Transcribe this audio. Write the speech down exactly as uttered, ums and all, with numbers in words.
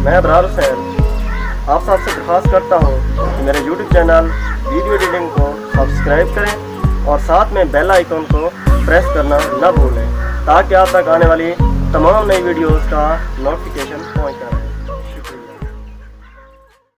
मैं अबरार हुसैन आप सबसे दरख्वास्त करता हूँ कि मेरे यूट्यूब चैनल वीडियो एडिटिंग को सब्सक्राइब करें और साथ में बेल आइकन को प्रेस करना न भूलें ताकि आप तक आने वाली तमाम नई वीडियोस का नोटिफिकेशन